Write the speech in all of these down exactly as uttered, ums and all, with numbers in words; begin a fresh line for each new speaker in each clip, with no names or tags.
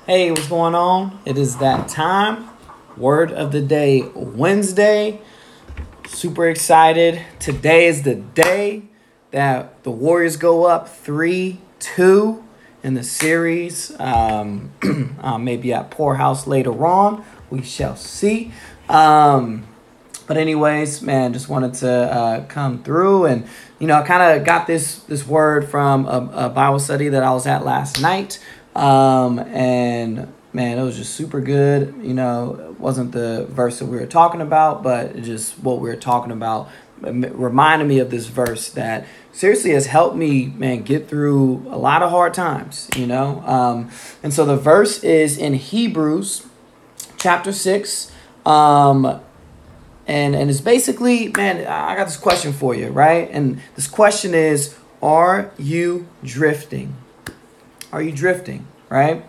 Hey, what's going on? It is that time. Word of the day, Wednesday. Super excited. Today is the day that the Warriors go up three two in the series. Um, uh, maybe at Poorhouse later on. We shall see. Um, but anyways, man, just wanted to uh, come through and, you know, I kind of got this this word from a, a Bible study that I was at last night. Um, and man, it was just super good. You know, it wasn't the verse that we were talking about, but just what we were talking about it reminded me of this verse that seriously has helped me, man, get through a lot of hard times, you know? Um, and so the verse is in Hebrews chapter six. Um, and, and it's basically, man, I got this question for you, right? And this question is, are you drifting? Are you drifting, right?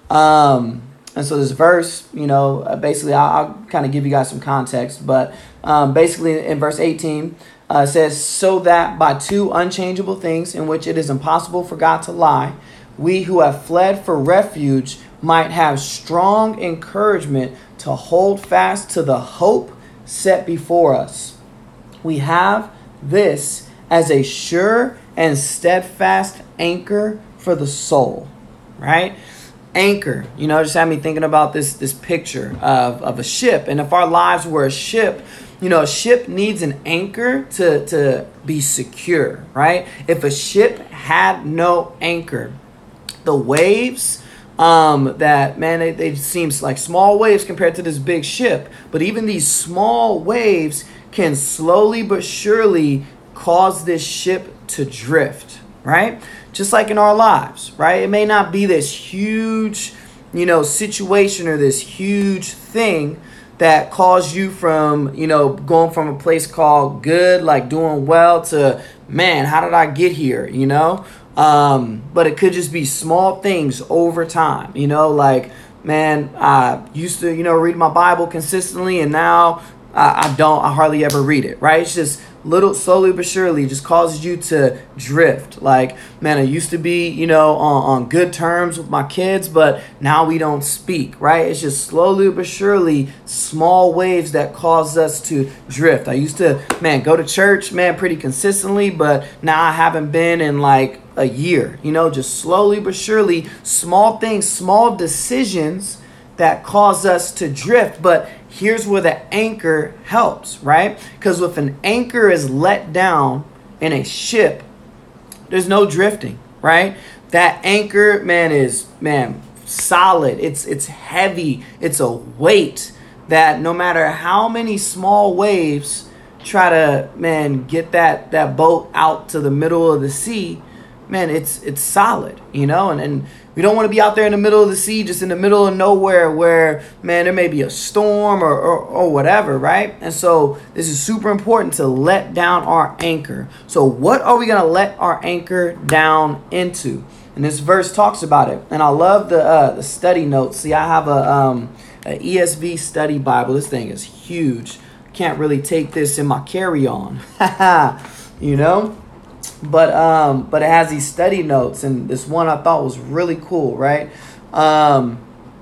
Um, and so this verse, you know, uh, basically, I'll, I'll kind of give you guys some context, but um, basically in verse eighteen, uh, says, so that by two unchangeable things in which it is impossible for God to lie, we who have fled for refuge might have strong encouragement to hold fast to the hope set before us. We have this as a sure and steadfast anchor for the soul, right? Anchor, you know, just had me thinking about this this picture of, of a ship. And if our lives were a ship, you know, a ship needs an anchor to, to be secure, right? If a ship had no anchor, the waves um, that, man, they, they seem like small waves compared to this big ship. But even these small waves can slowly but surely cause this ship to drift, right? Just like in our lives, right? It may not be this huge, you know, situation or this huge thing that caused you from, you know, going from a place called good, like doing well, to, man, how did I get here, you know? Um, but it could just be small things over time, you know, like, man, I used to, you know, read my Bible consistently, and now I, I don't, I hardly ever read it, right? It's just little, slowly but surely just causes you to drift. Like, man, I used to be, you know, on, on good terms with my kids, but now we don't speak, right? It's just slowly but surely small waves that cause us to drift. I used to, man, go to church, man, pretty consistently, but now I haven't been in like a year, you know, just slowly but surely small things, small decisions that cause us to drift. But here's where the anchor helps, right? Because if an anchor is let down in a ship, there's no drifting, right? That anchor, man, is, man, solid. It's it's heavy. It's a weight that no matter how many small waves try to, man, get that, that boat out to the middle of the sea, man, it's it's solid, you know, and, and we don't want to be out there in the middle of the sea, just in the middle of nowhere where, man, there may be a storm or, or, or whatever, right? And so this is super important to let down our anchor. So what are we going to let our anchor down into? And this verse talks about it. And I love the uh, the study notes. See, I have a, um, a E S V study Bible. This thing is huge. Can't really take this in my carry-on, you know? But um, but it has these study notes, and this one I thought was really cool, right? Um,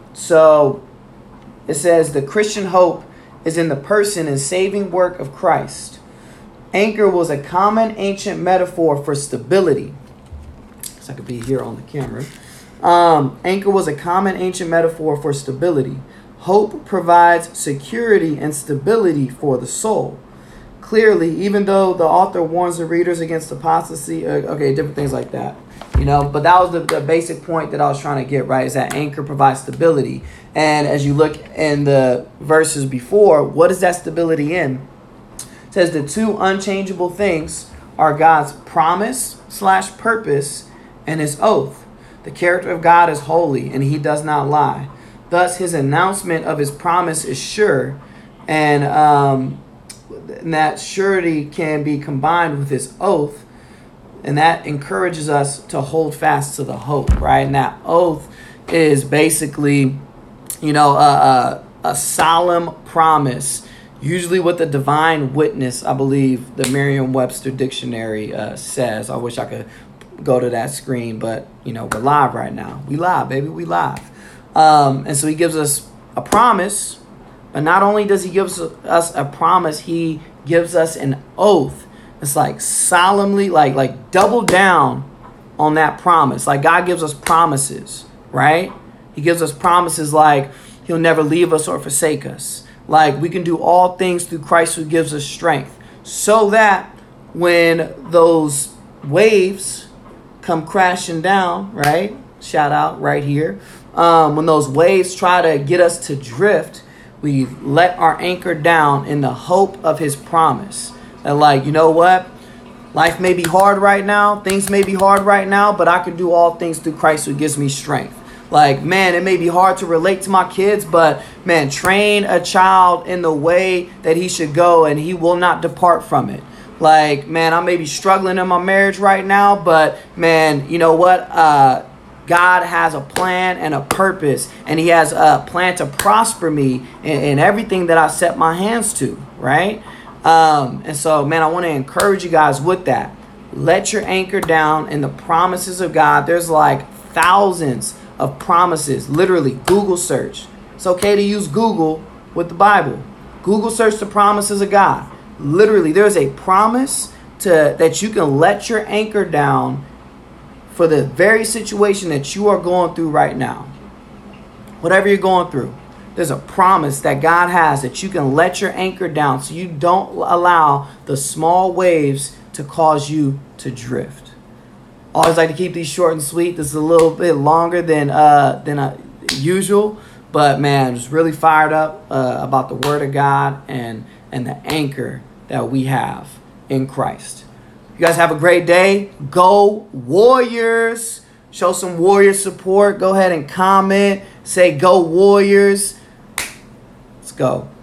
so it says, the Christian hope is in the person and saving work of Christ. Anchor was a common ancient metaphor for stability. So I could be here on the camera. Um, anchor was a common ancient metaphor for stability. Hope provides security and stability for the soul. Clearly, even though the author warns the readers against apostasy, uh, okay, different things like that, you know, but that was the, the basic point that I was trying to get, right, is that anchor provides stability. And as you look in the verses before, what is that stability in? It says the two unchangeable things are God's promise slash purpose and his oath. The character of God is holy and he does not lie. Thus, his announcement of his promise is sure, and um, and that surety can be combined with his oath, and that encourages us to hold fast to the hope, right? And that oath is basically, you know, a, a, a solemn promise, usually with a divine witness, I believe the Merriam-Webster dictionary uh, says. I wish I could go to that screen, but, you know, we're live right now. We live, baby, we live. Um, and so he gives us a promise. But not only does he give us a promise, he gives us an oath. It's like solemnly, like like double down on that promise. Like God gives us promises, right? He gives us promises like he'll never leave us or forsake us. Like we can do all things through Christ who gives us strength. So that when those waves come crashing down, right? Shout out right here. Um, when those waves try to get us to drift, we let our anchor down in the hope of his promise. And like, you know what? Life may be hard right now. Things may be hard right now, but I can do all things through Christ who gives me strength. Like, man, it may be hard to relate to my kids, but man, train a child in the way that he should go and he will not depart from it. Like, man, I may be struggling in my marriage right now, but man, you know what? Uh, God has a plan and a purpose, and he has a plan to prosper me in, in everything that I set my hands to, right? Um, and so, man, I want to encourage you guys with that. Let your anchor down in the promises of God. There's like thousands of promises. Literally, Google search. It's okay to use Google with the Bible. Google search the promises of God. Literally, there's a promise to that you can let your anchor down for the very situation that you are going through right now. Whatever you're going through, there's a promise that God has that you can let your anchor down so you don't allow the small waves to cause you to drift. Always like to keep these short and sweet. This is a little bit longer than uh, than uh, usual, but man, just really fired up uh, about the Word of God and and the anchor that we have in Christ. You guys have a great day. Go Warriors. Show some Warrior support. Go ahead and comment. Say go Warriors. Let's go.